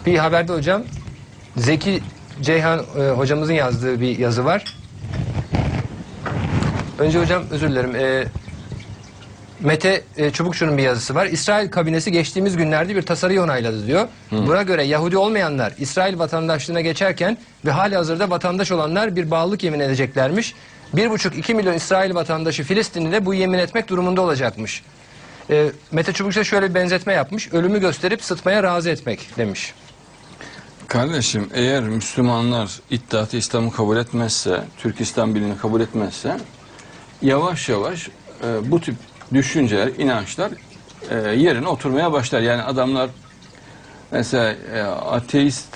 Bir haberde hocam Zeki Ceyhan hocamızın yazdığı bir yazı var. Önce hocam özür dilerim. Mete Çubukçu'nun bir yazısı var. İsrail kabinesi geçtiğimiz günlerde bir tasarıyı onayladı diyor. Buna göre Yahudi olmayanlar İsrail vatandaşlığına geçerken ve halihazırda vatandaş olanlar bir bağlılık yemin edeceklermiş. 1,5-2 milyon İsrail vatandaşı Filistinli de bu yemin etmek durumunda olacakmış. Mete Çubukçu şöyle bir benzetme yapmış. Ölümü gösterip sıtmaya razı etmek demiş. Kardeşim, eğer Müslümanlar İttihat-ı İslam'ı kabul etmezse, Türk İslam Birliği'ni kabul etmezse, yavaş yavaş bu tip düşünceler, inançlar yerine oturmaya başlar. Yani adamlar mesela ateist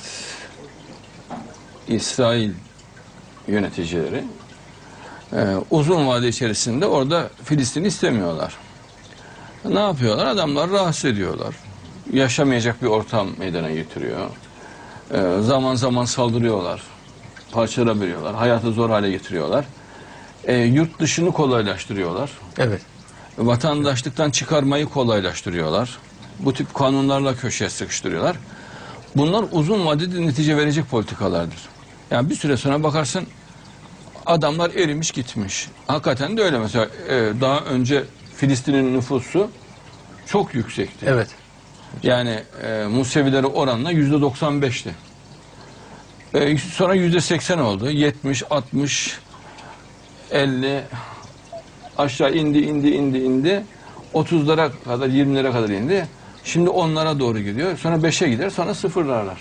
İsrail yöneticileri uzun vade içerisinde orada Filistin'i istemiyorlar. Ne yapıyorlar? Adamlar rahatsız ediyorlar. Yaşamayacak bir ortam meydana getiriyor. Zaman zaman saldırıyorlar. Parçalabiliyorlar. Hayatı zor hale getiriyorlar. Yurt dışını kolaylaştırıyorlar. Evet. Vatandaşlıktan çıkarmayı kolaylaştırıyorlar. Bu tip kanunlarla köşeye sıkıştırıyorlar. Bunlar uzun vadede netice verecek politikalardır. Yani bir süre sonra bakarsın adamlar erimiş gitmiş. Hakikaten de öyle mesela daha önce Filistin'in nüfusu çok yüksekti. Evet. Yani Musevilere oranla %95'ti. Sonra %80 oldu. 70, 60, 50 aşağı indi. 30'lara kadar, 20'lere kadar indi. Şimdi 10'lara doğru gidiyor. Sonra 5'e gider, sonra sıfırlarlar.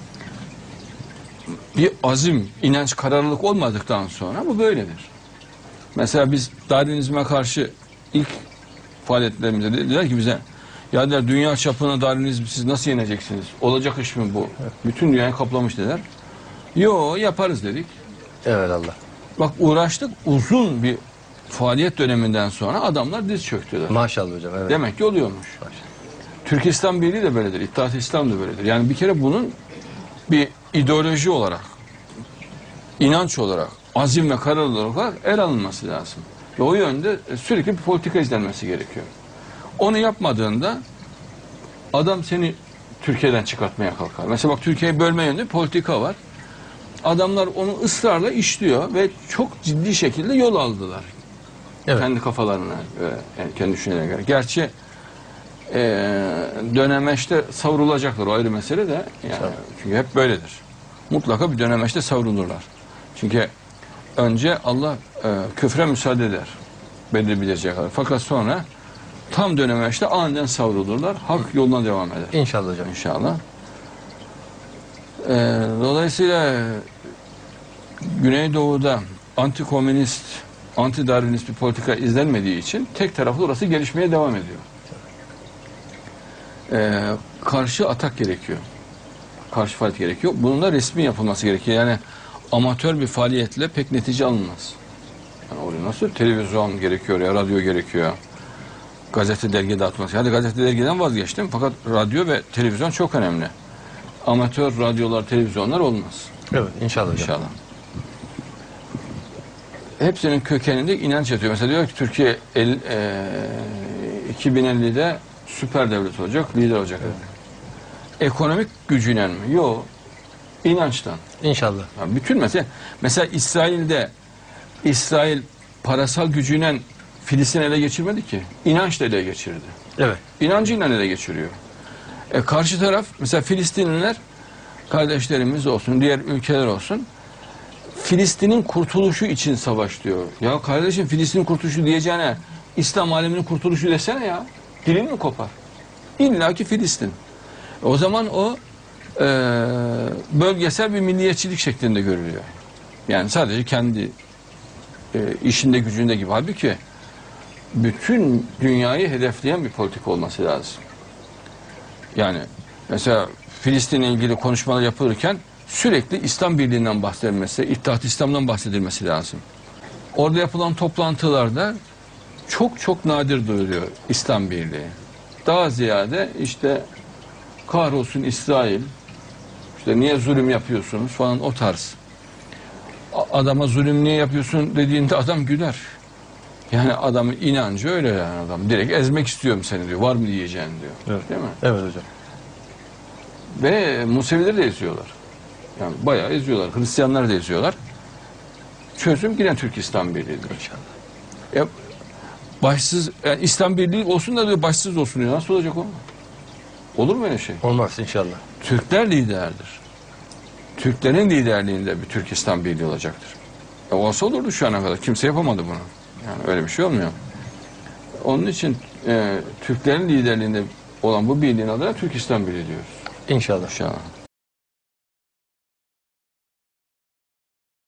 Bir azim, inanç, kararlılık olmadıktan sonra bu böyledir. Mesela biz Darwinizme karşı ilk faaliyetlerimizde dediler ki bize, ya dediler, dünya çapına Darwinizmi siz nasıl yeneceksiniz? Olacak iş mi bu? Bütün dünyayı kaplamış dediler. Yo, yaparız dedik. Evet Allah. Bak uğraştık, uzun bir faaliyet döneminden sonra adamlar diz çöktüler. Maşallah hocam. Evet. Demek ki oluyormuş. Maşallah. Türk Türk İslam Birliği de böyledir. İttihat-ı İslam da böyledir. Yani bir kere bunun bir ideoloji olarak, inanç olarak, azim ve kararlılık olarak el alınması lazım. Ve o yönde sürekli bir politika izlenmesi gerekiyor. Onu yapmadığında adam seni Türkiye'den çıkartmaya kalkar. Mesela bak Türkiye'yi bölme yönünde bir politika var. Adamlar onu ısrarla işliyor ve çok ciddi şekilde yol aldılar. Evet. Kendi kafalarına ve yani kendi düşüncelerine göre. Gerçi dönemeçte savrulacaklar, o ayrı mesele de. Yani, çünkü hep böyledir. Mutlaka bir dönemeçte savrulurlar. Çünkü önce Allah küfre müsaade eder belli bir dereceye kadar. Fakat sonra tam dönemeçte aniden savrulurlar. Hak yoluna devam eder. İnşallah hocam. İnşallah. Dolayısıyla Güneydoğu'da anti-komünist, anti-darwinist bir politika izlenmediği için tek taraflı orası gelişmeye devam ediyor. Karşı atak gerekiyor. Karşı faaliyet gerekiyor. Bunun da resmi yapılması gerekiyor. Yani amatör bir faaliyetle pek netice alınmaz. Yani oraya nasıl? Televizyon gerekiyor ya, radyo gerekiyor. Gazete, dergi dağıtması. Hadi gazete, dergiden vazgeçtim. Fakat radyo ve televizyon çok önemli. Amatör radyolar, televizyonlar olmaz. Evet inşallah hocam. İnşallah. Hepsinin kökeninde inanç yatıyor. Mesela diyor ki Türkiye 2050'de süper devlet olacak, lider olacak. Evet. Ekonomik gücüyle mi? Yok. İnançtan. İnşallah. Yani bütün mesela İsrail parasal gücüyle Filistin'i ele geçirmedi ki. İnançla ele geçirdi. Evet. İnancıyla ele geçiriyor. Karşı taraf mesela Filistinliler kardeşlerimiz olsun, diğer ülkeler olsun, Filistin'in kurtuluşu için savaş diyor. Ya kardeşim Filistin'in kurtuluşu diyeceğine İslam aleminin kurtuluşu desene ya. Dilin mi kopar? İlla ki Filistin. O zaman o bölgesel bir milliyetçilik şeklinde görülüyor. Yani sadece kendi işinde gücünde gibi. Halbuki bütün dünyayı hedefleyen bir politika olması lazım. Yani mesela Filistin'le ilgili konuşmalar yapılırken sürekli İslam Birliği'nden bahsedilmesi, İttihat-ı İslam'dan bahsedilmesi lazım. Orada yapılan toplantılarda çok nadir duyuluyor İslam Birliği. Daha ziyade işte kahrolsun İsrail, işte niye zulüm yapıyorsunuz falan o tarz. Adama zulüm niye yapıyorsun dediğinde adam güler. Yani adamın inancı öyle yani adam. Direkt ezmek istiyorum seni diyor. Var mı diyeceğin diyor. Evet. Değil mi? Evet hocam. Ve Musevileri de eziyorlar. Yani bayağı eziyorlar. Hristiyanlar da eziyorlar. Çözüm yine Türk İslam Birliği'dir. İnşallah. Ya, başsız, yani İslam Birliği olsun da diyor başsız olsun diyor. Nasıl olacak o? Olur mu öyle şey? Olmaz inşallah. Türkler liderdir. Türklerin liderliğinde bir Türk İslam Birliği olacaktır. Olsa olurdu şu ana kadar. Kimse yapamadı bunu. Yani öyle bir şey olmuyor. Onun için Türklerin liderliğinde olan bu birliğin adına Türk İslam Birliği diyoruz. İnşallah. İnşallah.